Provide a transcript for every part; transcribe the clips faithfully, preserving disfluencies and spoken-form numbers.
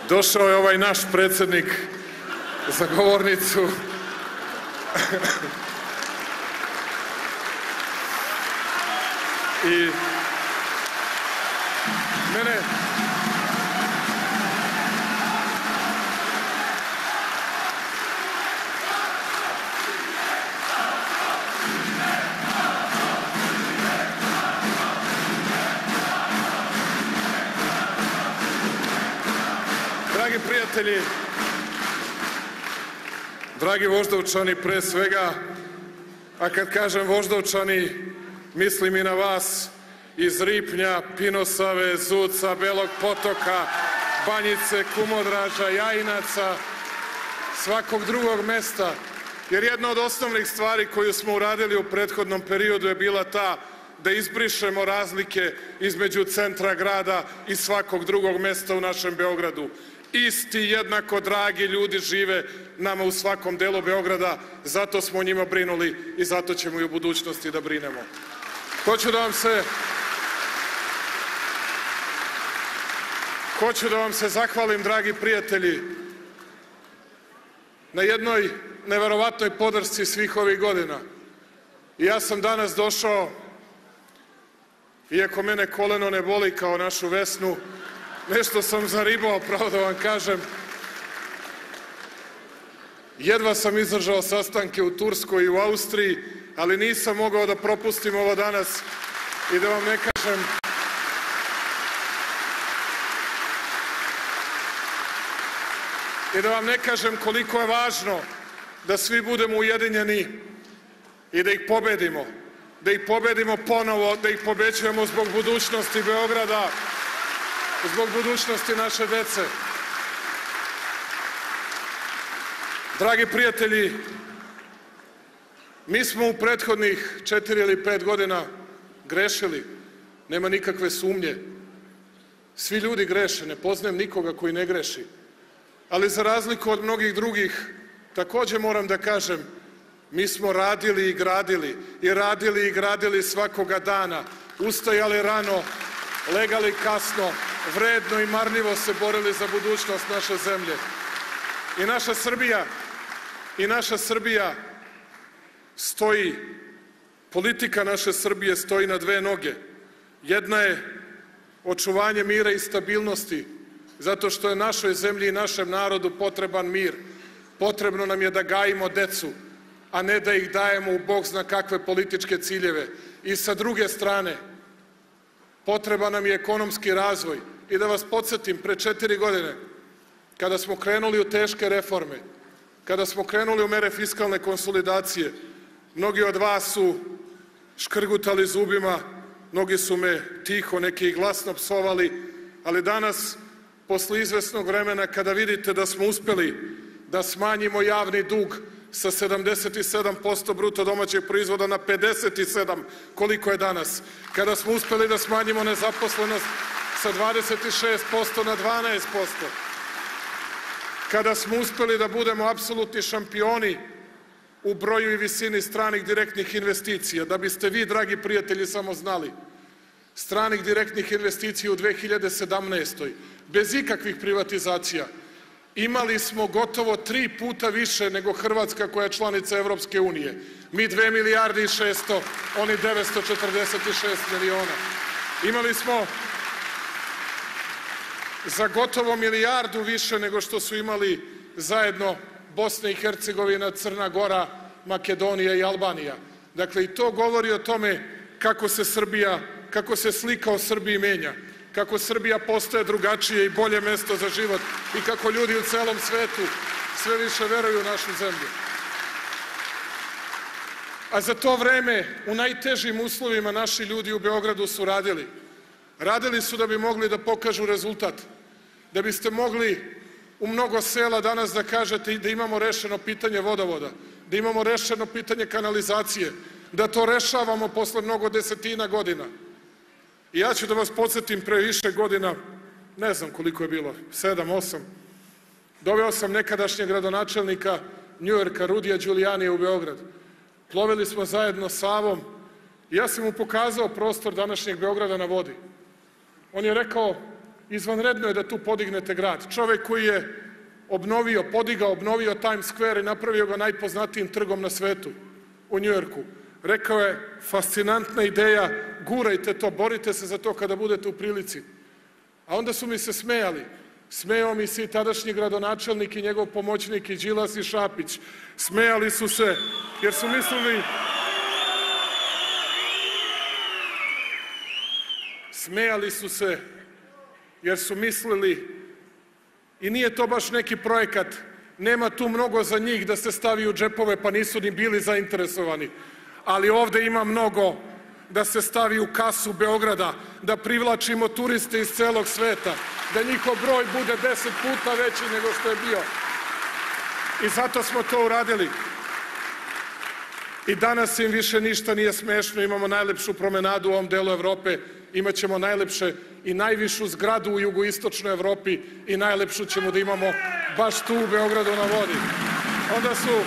Došao je ovaj naš predsjednik za govornicu. I mene dragi prijatelji, dragi Voždovčani, pre svega, a kad kažem Voždovčani, mislim i na vas iz Ripnja, Pinosave, Zuca, Belog Potoka, Banjice, Kumodraža, Jajinaca, svakog drugog mesta, jer jedna od osnovnih stvari koju smo uradili u prethodnom periodu je bila ta da izbrišemo razlike između centra grada i svakog drugog mesta u našem Beogradu. Isti, jednako dragi ljudi žive nama u svakom delu Beograda, zato smo o njima brinuli i zato ćemo i u budućnosti da brinemo. Hoću da vam se Hoću da vam se zahvalim, dragi prijatelji, na jednoj neverovatnoj podršci svih ovih godina. I ja sam danas došao, iako mene koleno ne boli kao našu Vesnu, nešto sam zaribao, pravo da vam kažem. Jedva sam izdržao sastanke u Turskoj i u Austriji, ali nisam mogao da propustim ovo danas i da vam ne kažem i da vam ne kažem koliko je važno da svi budemo ujedinjeni i da ih pobedimo, da ih pobedimo ponovo, da ih pobeđujemo zbog budućnosti Beograda, zbog budućnosti naše dece. Dragi prijatelji, mi smo u prethodnih četiri ili pet godina grešili, nema nikakve sumnje. Svi ljudi greše, ne poznajem nikoga koji ne greši. Ali za razliku od mnogih drugih, također moram da kažem, mi smo radili i gradili, i radili i gradili svakoga dana, ustajali rano, legali kasno, vredno i marljivo se borili za budućnost naše zemlje. I naša Srbija, i naša Srbija stoji, politika naše Srbije stoji na dve noge. Jedna je očuvanje mira i stabilnosti, zato što je našoj zemlji i našem narodu potreban mir. Potrebno nam je da gajimo decu, a ne da ih dajemo u Bog zna kakve političke ciljeve. I sa druge strane, potreban nam je ekonomski razvoj. I da vas podsjetim, pre četiri godine, kada smo krenuli u teške reforme, kada smo krenuli u mere fiskalne konsolidacije, mnogi od vas su škrgutali zubima, mnogi su me tiho, neki i glasno psovali, ali danas, posle izvesnog vremena, kada vidite da smo uspeli da smanjimo javni dug sa sedamdeset sedam posto bruto domaćeg proizvoda na pedeset sedam, koliko je danas, kada smo uspeli da smanjimo nezaposlenost sa dvadeset šest posto na dvanaest posto, kada smo uspeli da budemo apsolutni šampioni u broju i visini stranih direktnih investicija, da biste vi, dragi prijatelji, samo znali, stranih direktnih investicija u dve hiljade sedamnaestoj. bez ikakvih privatizacija, imali smo gotovo tri puta više nego Hrvatska koja je članica Evropske unije. Mi dve milijarde i šesto, oni devetsto četrdeset šest miliona. Imali smo za gotovo milijardu više nego što su imali zajedno Bosna i Hercegovina, Crna Gora, Makedonija i Albanija. Dakle, i to govori o tome kako se Srbija, kako se slika o Srbiji menja, kako Srbija postaje drugačije i bolje mesto za život i kako ljudi u celom svetu sve više veruju u našu zemlju. A za to vreme, u najtežim uslovima, naši ljudi u Beogradu su radili. Radili su da bi mogli da pokažu rezultat, da biste mogli u mnogo sela danas da kažete da imamo rešeno pitanje vodovoda, da imamo rešeno pitanje kanalizacije, da to rešavamo posle mnogo desetina godina. I ja ću da vas podsjetim, pre više godina, ne znam koliko je bilo, sedam, osam, doveo sam nekadašnjeg gradonačelnika Njujorka, Rudija Đulijanija u Beograd. Plovili smo zajedno Savom i ja sam mu pokazao prostor današnjeg Beograda na vodi. On je rekao, izvanredno je da tu podignete grad. Čovek koji je obnovio, podigao, obnovio Times Square i napravio ga najpoznatijim trgom na svetu, u Njujorku. Rekao je, fascinantna ideja, gurajte to, borite se za to kada budete u prilici. A onda su mi se smejali. Smejao mi se i tadašnji gradonačelnik i njegov pomoćnik i Đilas i Šapić. Smejali su se jer su mislili... Smejali su se jer su mislili, i nije to baš neki projekat, nema tu mnogo za njih da se stavi u džepove, pa nisu ni bili zainteresovani. Ali ovde ima mnogo da se stavi u kasu Beograda, da privlačimo turiste iz celog sveta, da njihov broj bude deset puta veći nego što je bio. I zato smo to uradili. I danas im više ništa nije smešno, imamo najlepšu promenadu u ovom delu Evrope, imaćemo najlepše i najvišu zgradu u jugoistočnoj Evropi i najlepšu ćemo da imamo baš tu u Beogradu na vodi. Onda su...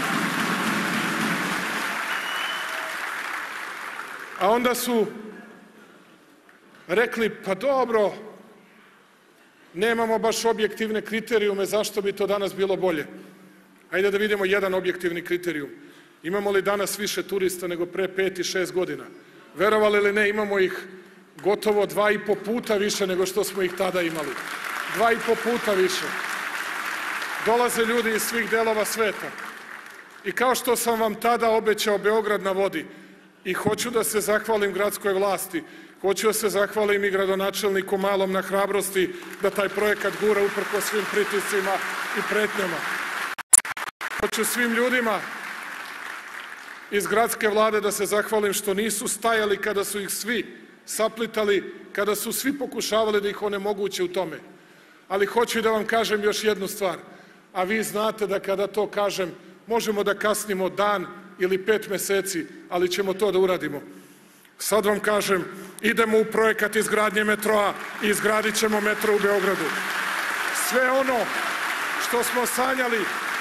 A onda su rekli, pa dobro, nemamo baš objektivne kriterijume, zašto bi to danas bilo bolje? Ajde da vidimo jedan objektivni kriterijum. Imamo li danas više turista nego pre pet i šest godina? Verovali ili ne, imamo ih gotovo dva i po puta više nego što smo ih tada imali. Dva i po puta više. Dolaze ljudi iz svih delova sveta. I kao što sam vam tada obećao Beograd na vodi, i hoću da se zahvalim gradskoj vlasti, hoću da se zahvalim i gradonačelniku Malom na hrabrosti da taj projekat gura uprkos svim pritiscima i pretnjama. Hoću svim ljudima iz gradske vlade da se zahvalim što nisu stajali kada su ih svi saplitali, kada su svi pokušavali da ih onemoguće u tome. Ali hoću da vam kažem još jednu stvar, a vi znate da kada to kažem možemo da kasnimo dan ili pet meseci, ali ćemo to da uradimo. Sad vam kažem, idemo u projekat izgradnje metroa i izgradit ćemo metro u Beogradu. Sve ono što smo sanjali,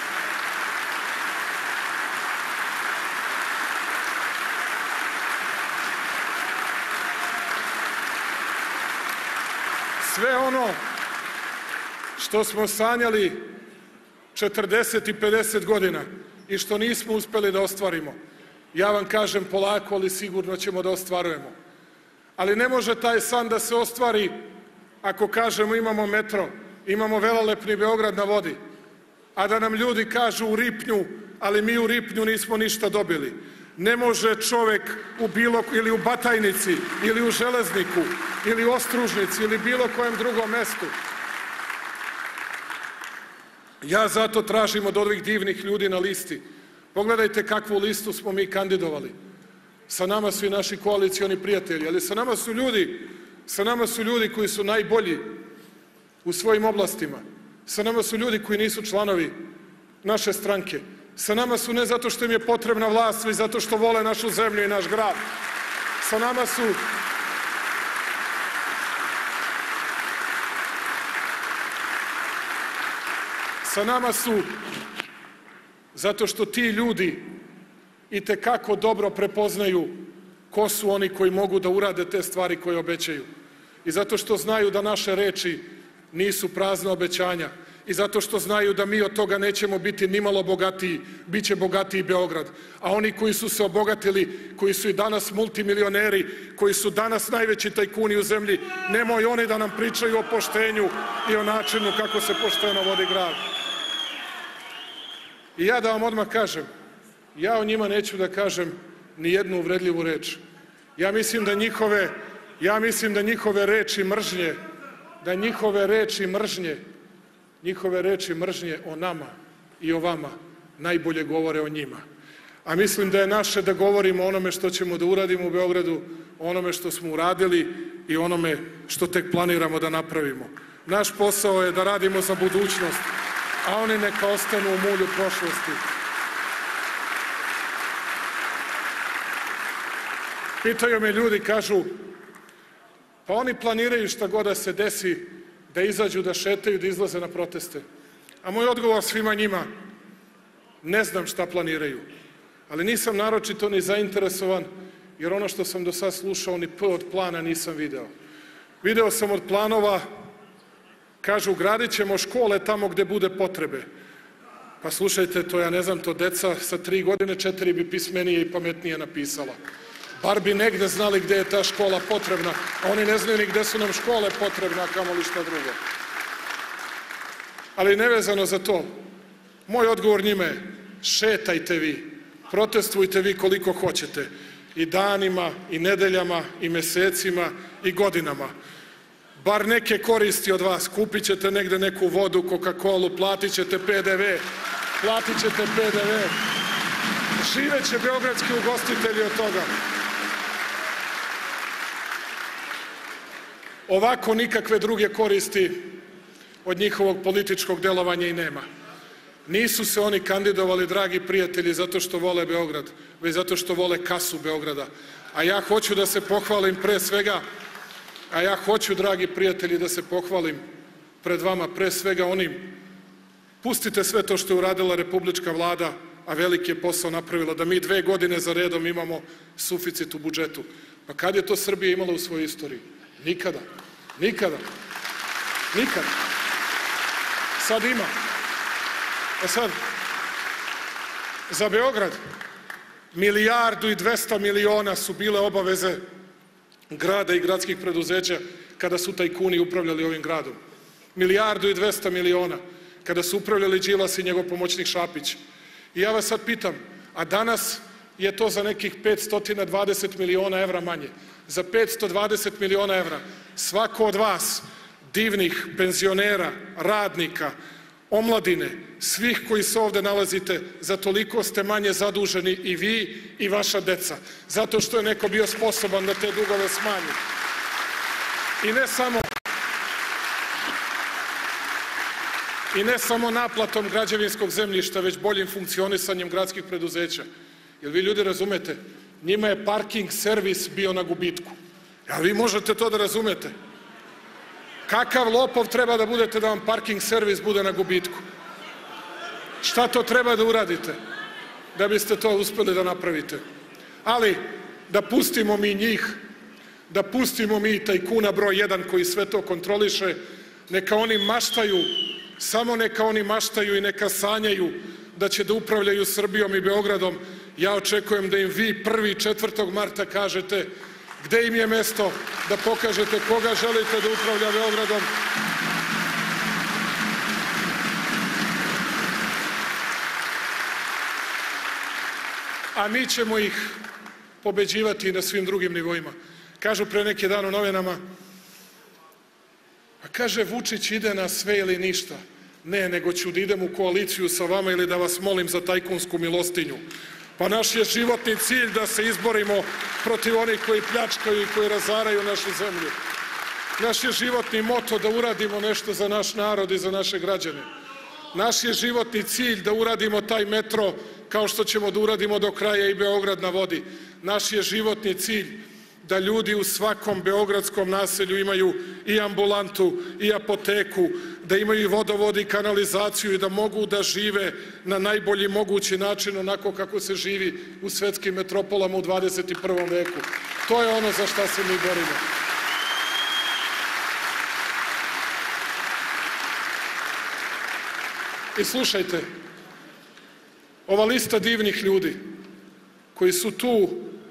sve ono što smo sanjali četrdeset i pedeset godina i što nismo uspeli da ostvarimo, ja vam kažem polako, ali sigurno ćemo da ostvarujemo. Ali ne može taj san da se ostvari ako kažemo imamo metro, imamo velelepni Beograd na vodi, a da nam ljudi kažu u Ripnju, ali mi u Ripnju nismo ništa dobili. Ne može čovek u bilo, ili u Batajnici, ili u Železniku, ili u Ostružnici, ili bilo kojem drugom mestu. Ja zato tražim od ovih divnih ljudi na listi. Pogledajte kakvu listu smo mi kandidovali. Sa nama su i naši koalicioni prijatelji, ali sa nama su ljudi, sa nama su ljudi koji su najbolji u svojim oblastima. Sa nama su ljudi koji nisu članovi naše stranke. Sa nama su ne zato što im je potrebna vlast, već zato što vole našu zemlju i naš grad. Sa nama su Sa nama su zato što ti ljudi i te kako dobro prepoznaju ko su oni koji mogu da urade te stvari koje obećaju. I zato što znaju da naše reči nisu prazna obećanja. I zato što znaju da mi od toga nećemo biti ni malo bogatiji, bit će bogatiji Beograd. A oni koji su se obogatili, koji su i danas multimilioneri, koji su danas najveći tajkuni u zemlji, nemoj oni da nam pričaju o poštenju i o načinu kako se pošteno vodi grad. I ja da vam odmah kažem, ja o njima neću da kažem ni jednu uvredljivu reč. Ja mislim da njihove, ja mislim da njihove reči mržnje, da njihove reči mržnje, njihove reči mržnje o nama i o vama najbolje govore o njima. A mislim da je naše da govorimo o onome što ćemo da uradimo u Beogradu, o onome što smo uradili i onome što tek planiramo da napravimo. Naš posao je da radimo za budućnost, a oni neka ostanu u mulju prošlosti. Pitaju me ljudi, kažu, pa oni planiraju šta god da se desi, da izađu, da šetaju, da izlaze na proteste. A moj odgovor svima njima, ne znam šta planiraju, ali nisam naročito ni zainteresovan, jer ono što sam do sad slušao, ni p od plana nisam video. Video sam od planova Kažu, gradit ćemo škole tamo gde bude potrebe. Pa slušajte, to ja ne znam, to deca sa tri godine, četiri bi pismenije i pametnije napisala. Bar bi negde znali gde je ta škola potrebna, a oni ne znaju ni gde su nam škole potrebne, a kamoli šta drugo. Ali nevezano za to, moj odgovor njima je, šetajte vi, protestujte vi koliko hoćete, i danima, i nedeljama, i mesecima, i godinama. Bar neke koristi od vas, kupit ćete negde neku vodu, Coca-Colu, platit ćete P D V, platit ćete P D V, živeće beogradski ugostitelji od toga. Ovako nikakve druge koristi od njihovog političkog delovanja i nema. Nisu se oni kandidovali, dragi prijatelji, zato što vole Beograd, već zato što vole kasu Beograda. A ja hoću da se pohvalim pre svega, a ja hoću, dragi prijatelji, da se pohvalim pred vama, pre svega onim. Pustite sve to što je uradila republička vlada, a veliki je posao napravila, da mi dve godine za redom imamo suficit u budžetu. Pa kad je to Srbija imala u svojoj istoriji? Nikada. Nikada. Nikada. Sad ima. A sad, za Beograd milijardu i dvesta miliona su bile obaveze grada i gradskih preduzeća kada su tajkuni upravljali ovim gradom. Milijardu i dvesta miliona kada su upravljali Đilas i njegov pomoćnik Šapić. I ja vas sad pitam, a danas je to za nekih petsto dvadeset miliona evra manje. Za petsto dvadeset miliona evra svako od vas, divnih penzionera, radnika, omladine, svih koji se ovde nalazite, za toliko ste manje zaduženi i vi i vaša deca. Zato što je neko bio sposoban da te dugove smanji. I ne samo i ne samo naplatom građevinskog zemljišta, već boljim funkcionisanjem gradskih preduzeća. Jer vi ljudi razumete, njima je parking servis bio na gubitku. Ja, vi možete to da razumete. Kakav lopov treba da budete da vam parking servis bude na gubitku? Šta to treba da uradite da biste to uspeli da napravite? Ali, da pustimo mi njih, da pustimo mi tajkuna broj jedan koji sve to kontroliše, neka oni maštaju, samo neka oni maštaju i neka sanjaju da će da upravljaju Srbijom i Beogradom. Ja očekujem da im vi prvi četvrtog marta kažete gde im je mesto, da pokažete koga želite da upravlja Beogradom. A mi ćemo ih pobeđivati na svim drugim nivoima. Kažu pre neki dan u novinama, a kaže Vučić ide na sve ili ništa. Ne, nego ću da idem u koaliciju sa vama ili da vas molim za tajkunsku milostinju. Pa naš je životni cilj da se izborimo protiv onih koji pljačkaju i koji razaraju našu zemlju. Naš je životni moto da uradimo nešto za naš narod i za naše građane. Naš je životni cilj da uradimo taj metro kao što ćemo da uradimo do kraja i Beograd na vodi. Naš je životni cilj da ljudi u svakom beogradskom naselju imaju i ambulantu i apoteku, da imaju i vodovod i kanalizaciju i da mogu da žive na najbolji mogući način onako kako se živi u svetskim metropolama u dvadeset i prvom veku. To je ono za šta se mi borimo. I slušajte, ova lista divnih ljudi koji su tu,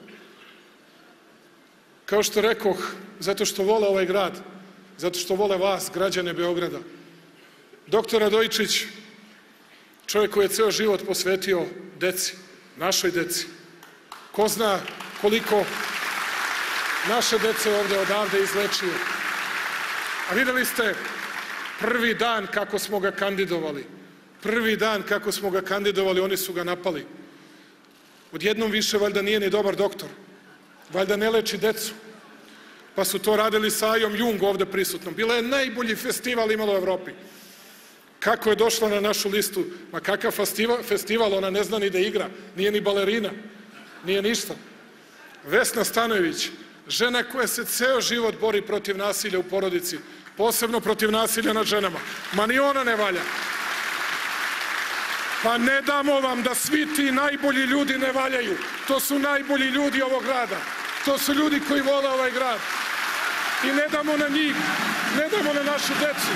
kao što rekoh, zato što vole ovaj grad, zato što vole vas, građane Beograda. Doktor Radojičić, čovjek koji je ceo život posvetio deci, našoj deci. Ko zna koliko naše dece ovde odavde izlečio. A videli ste prvi dan kako smo ga kandidovali. Prvi dan kako smo ga kandidovali, oni su ga napali. Odjednom više valjda nije ni dobar doktor. Valjda ne leči decu. Pa su to radili sa Ajom Jung ovde prisutnom. Bila je najbolji festival imala u Evropi. Kako je došla na našu listu? Ma kakav festival, ona ne zna ni da igra. Nije ni balerina. Nije ništa. Vesna Stanojević, žena koja se ceo život bori protiv nasilja u porodici, posebno protiv nasilja nad ženama. Ma ni ona ne valja. Pa ne damo vam da svi ti najbolji ljudi ne valjaju. To su najbolji ljudi ovog grada. To su ljudi koji vole ovaj grad. i ne damo na njih, ne damo na našu decu.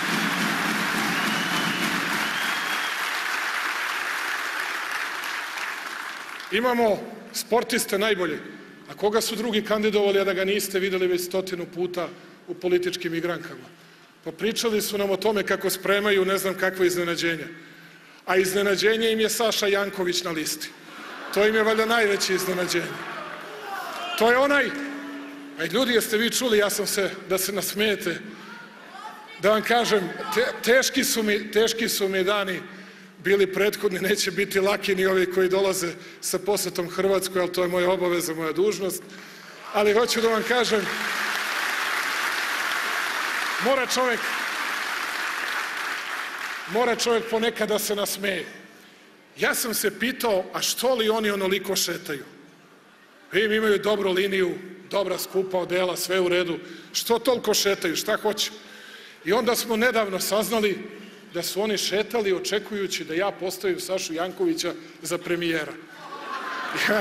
Imamo sportiste najbolje. A koga su drugi kandidovali, a da ga niste videli već stotinu puta u političkim igrankama? Pa pričali su nam o tome kako spremaju ne znam kakve iznenađenja. A iznenađenje im je Saša Janković na listi. To im je valjda najveće iznenađenje. To je onaj... Aj, ljudi, jeste vi čuli, ja sam se, da se nasmijete, da vam kažem, te, teški, su mi, teški su mi dani bili prethodni, neće biti laki ni ovi koji dolaze sa posetom Hrvatskoj, ali to je moja obaveza, moja dužnost. Ali hoću da vam kažem, mora čovjek, mora čovjek ponekad da se nasmeje. Ja sam se pitao, a što li oni onoliko šetaju? Im imaju dobru liniju, dobra skupa odela, sve u redu. Što toliko šetaju, šta hoće? I onda smo nedavno saznali da su oni šetali očekujući da ja postavim Sašu Jankovića za premijera. Ja,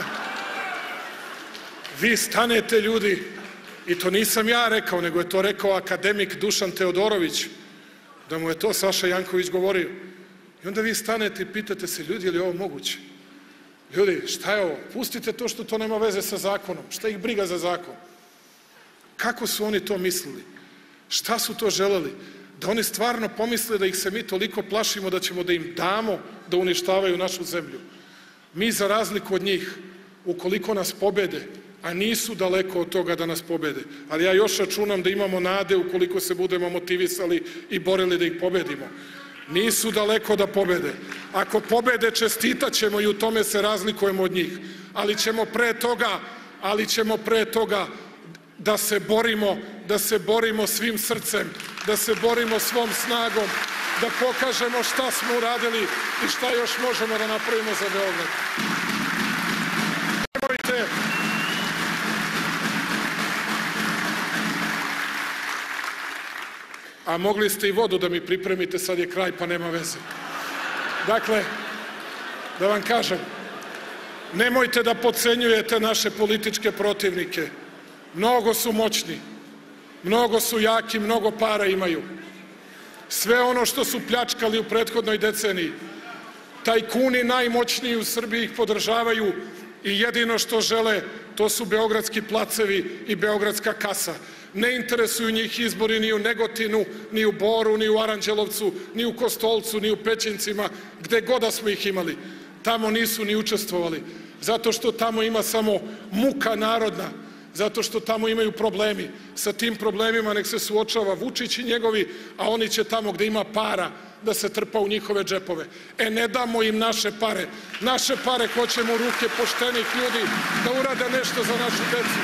vi stanete, ljudi, i to nisam ja rekao, nego je to rekao akademik Dušan Teodorović, da mu je to Saša Janković govorio. I onda vi stanete i pitate se, ljudi, je li ovo moguće? Ljudi, šta je ovo? Pustite to što to nema veze sa zakonom. Šta ih briga za zakon? Kako su oni to mislili? Šta su to želeli? Da oni stvarno pomisle da ih se mi toliko plašimo da ćemo da im damo da uništavaju našu zemlju. Mi, za razliku od njih, ukoliko nas pobede, a nisu daleko od toga da nas pobede, ali ja još računam da imamo nade ukoliko se budemo motivisali i borili da ih pobedimo. Nisu daleko da pobede. Ako pobede, čestitaćemo i u tome se razlikujemo od njih. Ali ćemo pre toga, ali ćemo pre toga da se borimo, da se borimo svim srcem, da se borimo svom snagom, da pokažemo šta smo uradili i šta još možemo da napravimo za Beograd. Nemojte, a mogli ste i vodu da mi pripremite, sad je kraj pa nema veze. Dakle, da vam kažem, nemojte da podcenjujete naše političke protivnike. Mnogo su moćni, mnogo su jaki, mnogo para imaju. Sve ono što su pljačkali u prethodnoj deceniji, tajkuni najmoćniji u Srbiji ih podržavaju i jedino što žele, to su beogradski placevi i beogradska kasa. Ne interesuju njih izbori ni u Negotinu, ni u Boru, ni u Aranđelovcu, ni u Kostolcu, ni u Pećincima, gde god da smo ih imali. Tamo nisu ni učestvovali, zato što tamo ima samo muka narodna, zato što tamo imaju problemi. Sa tim problemima nek se suočava Vučić i njegovi, a oni će tamo gde ima para da se trpa u njihove džepove. E, ne damo im naše pare. Naše pare hoćemo u ruke poštenih ljudi da urade nešto za našu decu.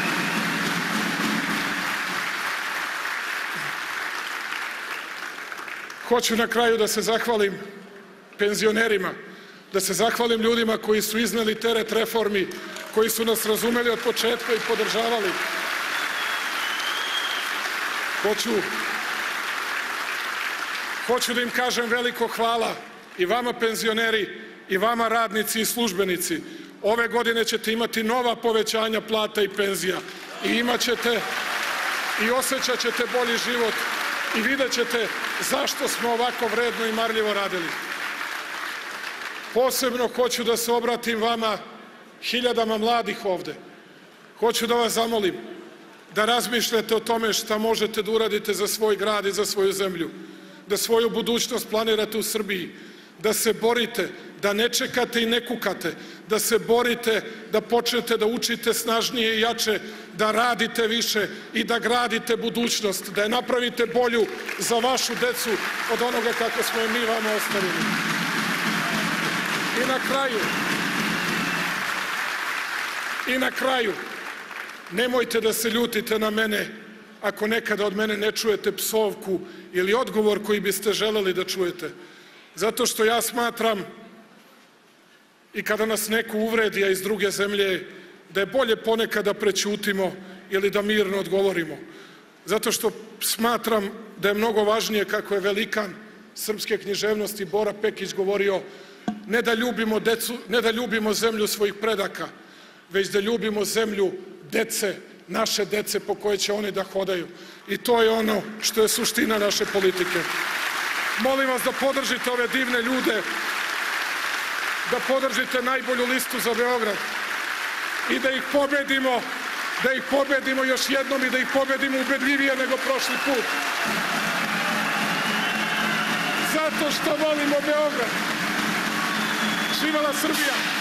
Hoću na kraju da se zahvalim penzionerima, da se zahvalim ljudima koji su izneli teret reformi, koji su nas razumeli od početka i podržavali. Hoću, hoću da im kažem veliko hvala i vama penzioneri, i vama radnici i službenici. Ove godine ćete imati nova povećanja plata i penzija i imat ćete i osjećat ćete bolji život i vidjet ćete zašto smo ovako vredno i marljivo radili. Posebno hoću da se obratim vama, hiljadama mladih ovde. Hoću da vas zamolim da razmišljate o tome šta možete da uradite za svoj grad i za svoju zemlju, da svoju budućnost planirate u Srbiji, da se borite, da ne čekate i ne kukate, da se borite, da počnete da učite snažnije i jače, da radite više i da gradite budućnost, da je napravite bolju za vašu decu od onoga kako smo je mi vama ostavili. I na kraju, i na kraju, nemojte da se ljutite na mene ako nekada od mene ne čujete psovku ili odgovor koji biste želeli da čujete. Zato što ja smatram, i kada nas neko uvredi, a iz druge zemlje, da je bolje ponekad da prećutimo ili da mirno odgovorimo. Zato što smatram da je mnogo važnije, kako je velikan srpske književnosti Bora Pekić govorio, ne da ljubimo decu, ne da ljubimo zemlju svojih predaka, već da ljubimo zemlju dece naše dece po koje će oni da hodaju. I to je ono što je suština naše politike. Molim vas da podržite ove divne ljude, da podržite najbolju listu za Beograd i da ih pobedimo, da ih pobedimo još jednom i da ih pobedimo ubedljivije nego prošli put. Zato što volimo Beograd. Živela Srbija!